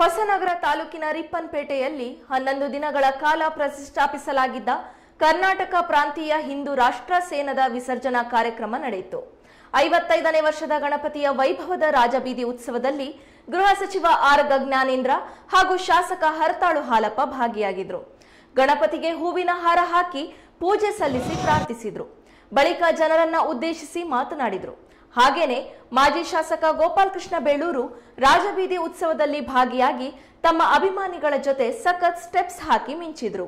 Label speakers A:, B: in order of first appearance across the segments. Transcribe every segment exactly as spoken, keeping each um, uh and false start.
A: ಹೊಸನಗರ ತಾಲೂಕಿನ ರಿಪ್ಪನ್ಪೇಟೆಯಲ್ಲಿ ಹನ್ನೊಂದು ದಿನಗಳ ಕಾಲ ಪ್ರತಿಷ್ಠಾಪಿಸಲಾಗಿದ್ದ ಕರ್ನಾಟಕ ಪ್ರಾಂತೀಯ ಹಿಂದೂ ರಾಷ್ಟ್ರ ಸೇನದ ವಿಸರ್ಜನಾ ಕಾರ್ಯಕ್ರಮ ನಡೆಯಿತು. ಐವತ್ತೈದನೇ ವರ್ಷದ ಗಣಪತಿಯ ವೈಭವದ ರಾಜಬೀದಿ ಉತ್ಸವದಲ್ಲಿ ಗೃಹ ಸಚಿವ ಆರ್ ಜ್ಞಾನೇಂದ್ರ ಹಾಗೂ ಶಾಸಕ ಹರತಾಳು ಹಾಲಪ್ಪ ಭಾಗಿಯಾಗಿದ್ದರು. ಗಣಪತಿಗೆ ಹೂವಿನ ಹಾರ ಹಾಕಿ ಪೂಜೆ ಸಲ್ಲಿಸಿ ಪ್ರಾರ್ಥಿಸಿದ್ರು. ಬಳಿಕ ಜನರನ್ನ ಉದ್ದೇಶಿಸಿ ಮಾತನಾಡಿದರು. ಹಾಗೇನೆ ಮಾಜಿ ಶಾಸಕ ಗೋಪಾಲಕೃಷ್ಣ ಬೇಳೂರು ರಾಜಬೀದಿ ಉತ್ಸವದಲ್ಲಿ ಭಾಗಿಯಾಗಿ ತಮ್ಮ ಅಭಿಮಾನಿಗಳ ಜೊತೆ ಸಖತ್ ಸ್ಟೆಪ್ಸ್ ಹಾಕಿ ಮಿಂಚಿದ್ರು.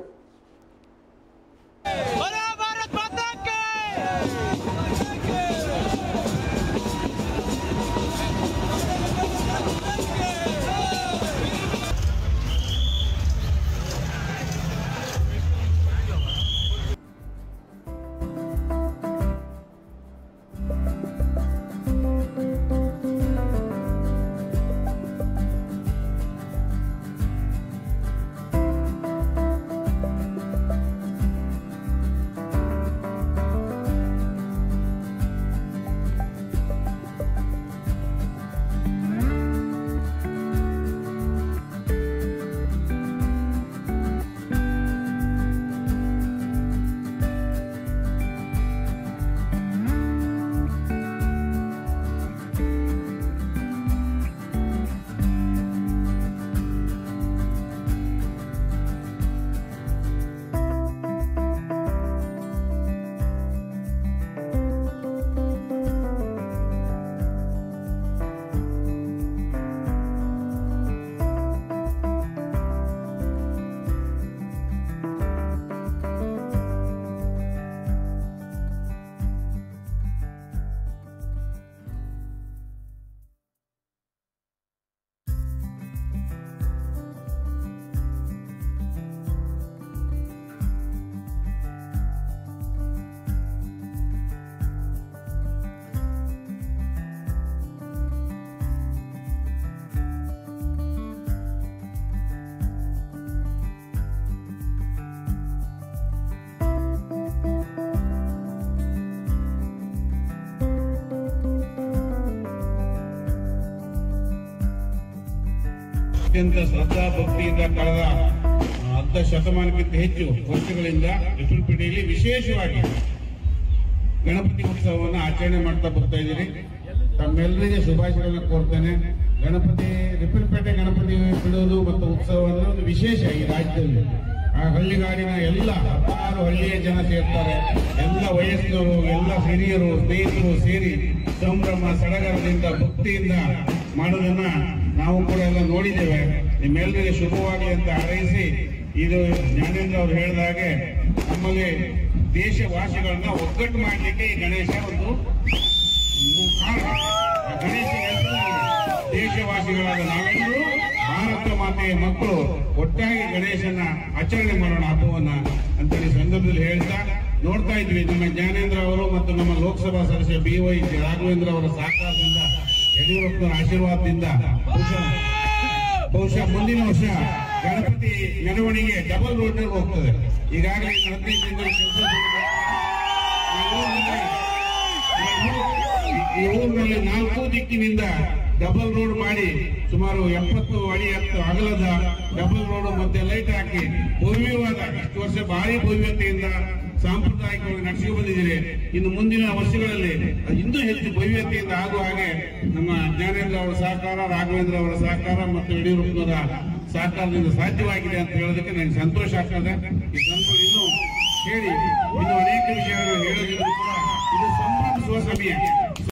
B: ಅತ್ಯಂತ ಶ್ರದ್ಧಾ ಭಕ್ತಿಯಿಂದ ಕಳೆದ ಅರ್ಧ ಶತಮಾನಕ್ಕಿಂತ ಹೆಚ್ಚು ವರ್ಷಗಳಿಂದ ರಿಪ್ಪನ್ಪೇಟೆಯಲ್ಲಿ ವಿಶೇಷವಾಗಿ ಗಣಪತಿ ಉತ್ಸವವನ್ನು ಆಚರಣೆ ಮಾಡ್ತಾ ಬರ್ತಾ ಇದ್ದೀರಿ. ತಮ್ಮೆಲ್ಲರಿಗೆ ಶುಭಾಶಯಗಳನ್ನು ಕೋರ್ತೇನೆ. ಗಣಪತಿ ರಿಪ್ಪನ್ಪೇಟೆ ಗಣಪತಿ ಬಿಡೋದು ಮತ್ತು ಉತ್ಸವವನ್ನು ಒಂದು ವಿಶೇಷ ಈ ರಾಜ್ಯದಲ್ಲಿ. ಆ ಹಳ್ಳಿಗಾಡಿನ ಎಲ್ಲ ಹತ್ತಾರು ಹಳ್ಳಿಯ ಜನ ಸೇರ್ತಾರೆ. ಎಲ್ಲ ವಯಸ್ಸಿನವರು, ಎಲ್ಲ ಹಿರಿಯರು, ಸ್ನೇಹಿತರು ಸೇರಿ ಸಂಭ್ರಮ ಸಡಗರದಿಂದ ಭಕ್ತಿಯಿಂದ ಮಾಡೋದನ್ನ ನಾವು ಕೂಡ ಎಲ್ಲ ನೋಡಿದ್ದೇವೆ. ನಿಮ್ಮೆಲ್ಲರಿಗೆ ಶುಭವಾಗಲಿ ಅಂತ ಹಾರೈಸಿ, ಇದು ಜ್ಞಾನೇಂದ್ರ ಅವರು ಹೇಳಿದ ಹಾಗೆ ನಮ್ಮಲ್ಲಿ ದೇಶವಾಸಿಗಳನ್ನ ಒಗ್ಗಟ್ಟು ಮಾಡಲಿಕ್ಕೆ ಈ ಗಣೇಶ ಒಂದು ಕಾರಣ. ಗಣೇಶ ದೇಶವಾಸಿಗಳಾದ ನಾವೆಲ್ಲರೂ ಭಾರತ ಮಾತೆಯ ಮಕ್ಕಳು ಒಟ್ಟಾಗಿ ಗಣೇಶನ ಆಚರಣೆ ಮಾಡೋಣ ಹಬ್ಬವನ್ನ ಅಂತೇಳಿ ಸಂದರ್ಭದಲ್ಲಿ ಹೇಳ್ತಾ ನೋಡ್ತಾ ಇದ್ವಿ. ನಮ್ಮ ಜ್ಞಾನೇಂದ್ರ ಅವರು ಮತ್ತು ನಮ್ಮ ಲೋಕಸಭಾ ಸದಸ್ಯ ಬಿ ವೈ ರಾಘವೇಂದ್ರ ಅವರ ಸಹಕಾರದಿಂದ, ಯಡಿಯೂರಪ್ಪನ ಆಶೀರ್ವಾದದಿಂದ ಬಹುಶಃ ಮುಂದಿನ ವರ್ಷ ಗಣಪತಿ ಮೆರವಣಿಗೆ ಡಬಲ್ ರೋಡ್ ಹೋಗ್ತದೆ. ಈಗಾಗಲೇ ಹದಿನೈದು ದಿನಗಳ ಈ ಊರಿನಲ್ಲಿ ನಾಲ್ಕು ದಿಕ್ಕಿನಿಂದ ಡಬಲ್ ರೋಡ್ ಮಾಡಿ ಸುಮಾರು ಎಪ್ಪತ್ತು ಅಡಿ ಹತ್ತು ಅಗಲದ ಡಬಲ್ ರೋಡ್ ಮತ್ತೆ ಲೈಟ್ ಹಾಕಿ ಭವ್ಯವಾದ ಇಷ್ಟು ವರ್ಷ ಭಾರಿ ಭವ್ಯತೆಯಿಂದ ಸಾಂಪ್ರದಾಯಿಕವಾಗಿ ನಡೆಸಿ ಬಂದಿದ್ದೀರಿ. ಇನ್ನು ಮುಂದಿನ ವರ್ಷಗಳಲ್ಲಿ ಇನ್ನೂ ಹೆಚ್ಚು ಭವ್ಯತೆಯಿಂದ ಆಗುವ ಹಾಗೆ ನಮ್ಮ ಜ್ಞಾನೇಂದ್ರ ಅವರ ಸಹಕಾರ, ರಾಘವೇಂದ್ರ ಅವರ ಸಹಕಾರ ಮತ್ತು ಯಡಿಯೂರಪ್ಪನವರ ಸಹಕಾರದಿಂದ ಸಾಧ್ಯವಾಗಿದೆ ಅಂತ ಹೇಳೋದಕ್ಕೆ ನನಗೆ ಸಂತೋಷ ಆಗ್ತದೆ. ಈ ಸಂತೋಷ ಇನ್ನು ಹೇಳಿ ಇನ್ನು ಅನೇಕ ವಿಷಯಗಳು ಹೇಳೋದಿದ್ರು ಕೂಡ ಇದು ಸಂಭ್ರಮಿಸುವ ಸಮಯ.